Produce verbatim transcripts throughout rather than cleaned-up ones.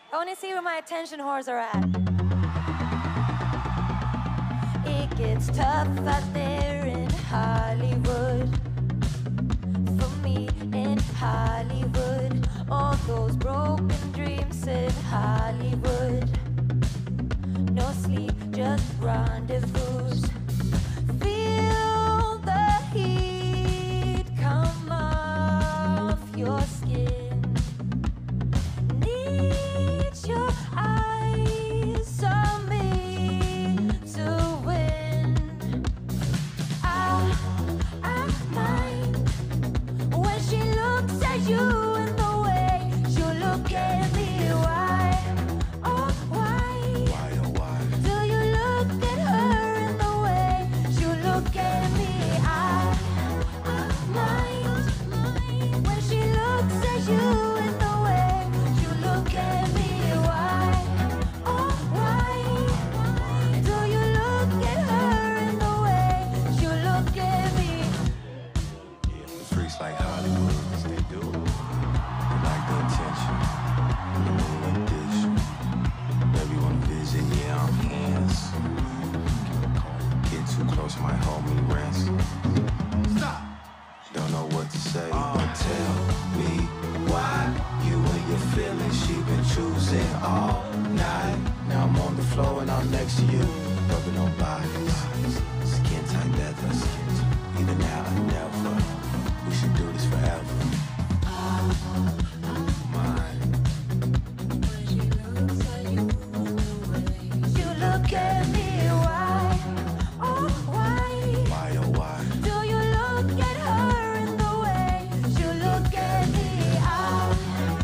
I want to see where my attention whores are at. It gets tough out there in Hollywood. For me in Hollywood. All those broken dreams in Hollywood. No sleep, just rendezvous. Feel the heat come off your skin. Need your eyes on me to win. I, I mind when she looks at you and the way you look at me. Why, oh why, Why, oh why? do you look at her in the way you look at me? I, I mind when she looks at you and the way you look at me. Why, oh why, do you look at her in the way you look at me? Yeah, freaks like Hollywood, they do. They like the attention, the little addition. Baby wanna visit, yeah, I'm handsome. Get too close, might hold me ransom. Stop. Don't know what to say, but tell me why you and your feelings she been choosing all night. Now I'm on the floor and I'm next to you, rubbing on bodies, skin tight leather. Either now or never. We should do this forever. Mine. You look at me, why, oh why, Why, oh why? do you look at her in the way you look at me? I,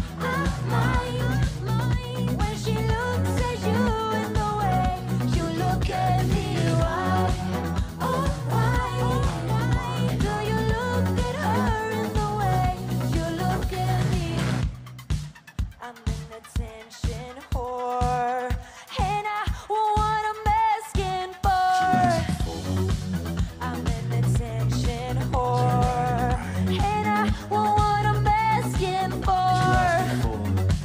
I mind when she looks at you in the way you look at me. Why, oh why, do you look at her in the way you look at me? I'm an attention whore, and I want what I'm asking for. I'm an attention whore, and I want what I'm asking for.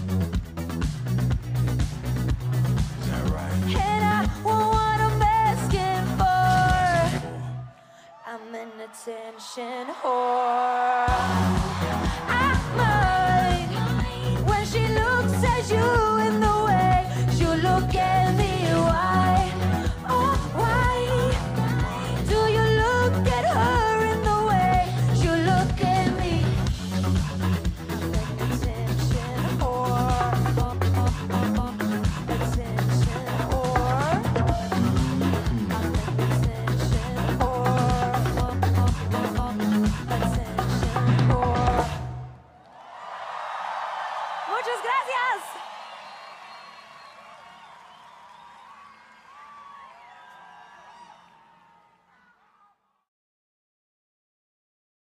Is that right? And I want what I'm asking for. I'm an attention whore. I might when she looks at you